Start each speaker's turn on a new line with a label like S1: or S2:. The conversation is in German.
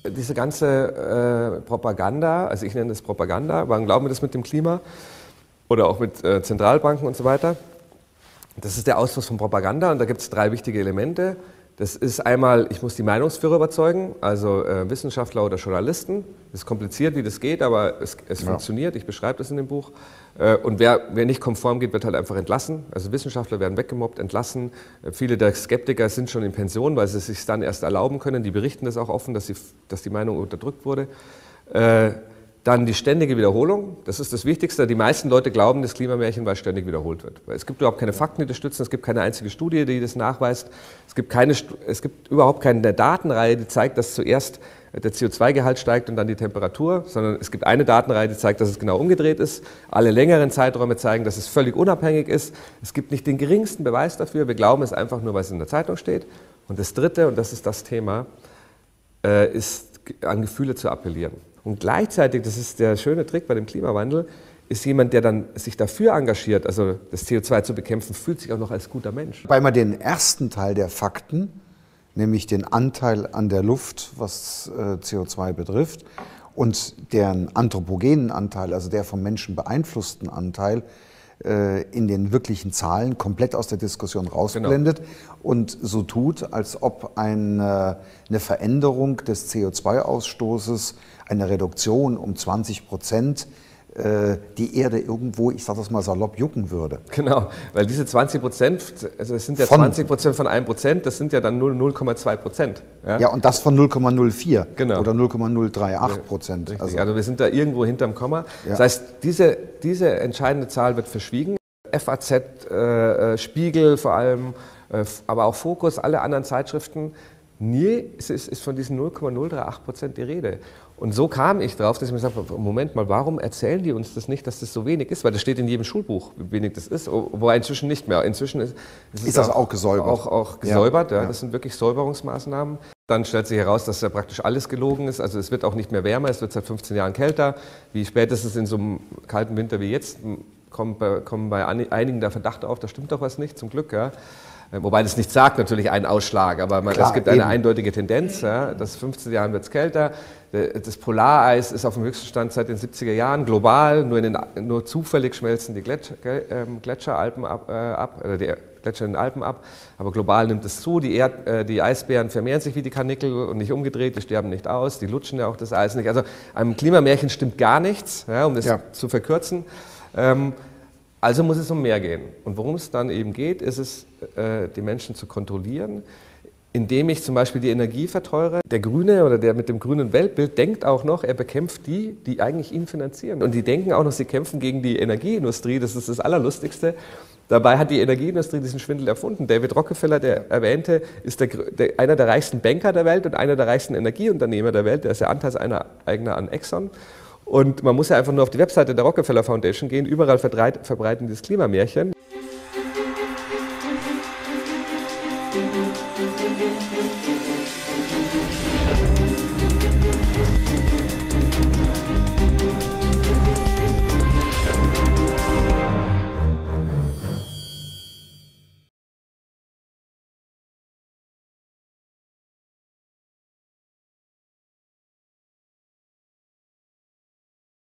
S1: diese ganze Propaganda, also ich nenne das Propaganda, warum glauben wir das mit dem Klima oder auch mit Zentralbanken und so weiter? Das ist der Ausfluss von Propaganda und da gibt es 3 wichtige Elemente. Das ist einmal, ich muss die Meinungsführer überzeugen, also Wissenschaftler oder Journalisten. Das ist kompliziert, wie das geht, aber es funktioniert. Ich beschreibe das in dem Buch. Und wer nicht konform geht, wird halt einfach entlassen. Also Wissenschaftler werden weggemobbt, entlassen. Viele der Skeptiker sind schon in Pension, weil sie es sich dann erst erlauben können. Die berichten das auch offen, dass die Meinung unterdrückt wurde. Dann die ständige Wiederholung, das ist das Wichtigste. Die meisten Leute glauben das Klimamärchen, weil es ständig wiederholt wird. Weil es gibt überhaupt keine Fakten, die das stützen, es gibt keine einzige Studie, die das nachweist. Es gibt überhaupt keine Datenreihe, die zeigt, dass zuerst der CO2-Gehalt steigt und dann die Temperatur, sondern es gibt eine Datenreihe, die zeigt, dass es genau umgedreht ist. Alle längeren Zeiträume zeigen, dass es völlig unabhängig ist. Es gibt nicht den geringsten Beweis dafür, wir glauben es einfach nur, weil es in der Zeitung steht. Und das Dritte, und das ist das Thema, ist an Gefühle zu appellieren. Und gleichzeitig, das ist der schöne Trick bei dem Klimawandel, ist jemand, der dann sich dafür engagiert, also das CO2 zu bekämpfen, fühlt sich auch noch als guter Mensch.
S2: Weil man den ersten Teil der Fakten, nämlich den Anteil an der Luft, was CO2 betrifft, und deren anthropogenen Anteil, also der vom Menschen beeinflussten Anteil, in den wirklichen Zahlen komplett aus der Diskussion rausblendet und so tut, als ob eine Veränderung des CO2-Ausstoßes, eine Reduktion um 20% die Erde irgendwo, ich sage das mal salopp, jucken würde.
S1: Genau, weil diese 20%, also das sind ja 20% von 1%, das sind ja dann 0,2%.
S2: Ja, und das von 0,04
S1: genau.
S2: Oder 0,038%.
S1: Also wir sind da irgendwo hinterm Komma. Ja. Das heißt, diese entscheidende Zahl wird verschwiegen. FAZ, Spiegel vor allem, aber auch Focus, alle anderen Zeitschriften, nie ist von diesen 0,038% die Rede. Und so kam ich drauf, dass ich mir gesagt habe, Moment mal, warum erzählen die uns das nicht, dass das so wenig ist? Weil das steht in jedem Schulbuch, wie wenig das ist, wobei inzwischen nicht mehr. Inzwischen ist
S2: das auch gesäubert.
S1: Auch gesäubert, ja. Das sind wirklich Säuberungsmaßnahmen. Dann stellt sich heraus, dass ja praktisch alles gelogen ist. Also es wird auch nicht mehr wärmer, es wird seit 15 Jahren kälter. Wie spätestens in so einem kalten Winter wie jetzt kommt bei einigen der Verdacht auf, da stimmt doch was nicht, zum Glück. Ja. Wobei das nicht sagt, natürlich einen Ausschlag, aber es gibt eine eindeutige Tendenz, ja, dass 15 Jahren wird es kälter. Das Polareis ist auf dem höchsten Stand seit den 70er Jahren, global, nur zufällig schmelzen die Gletscheralpen ab, oder die Gletscher in den Alpen ab, aber global nimmt es zu, die Eisbären vermehren sich wie die Karnickel und nicht umgedreht, die sterben nicht aus, die lutschen ja auch das Eis nicht. Also am Klimamärchen stimmt gar nichts, ja, um das zu verkürzen. Also muss es um mehr gehen. Und worum es dann eben geht, ist es, die Menschen zu kontrollieren, indem ich zum Beispiel die Energie verteure. Der Grüne oder der mit dem grünen Weltbild denkt auch noch, er bekämpft die eigentlich ihn finanzieren. Und die denken auch noch, sie kämpfen gegen die Energieindustrie, das ist das Allerlustigste. Dabei hat die Energieindustrie diesen Schwindel erfunden. David Rockefeller, der erwähnte, ist einer der reichsten Banker der Welt und einer der reichsten Energieunternehmer der Welt. Der ist ja Anteilseigner an Exxon. Und man muss ja einfach nur auf die Webseite der Rockefeller Foundation gehen, überall verbreiten dieses Klimamärchen.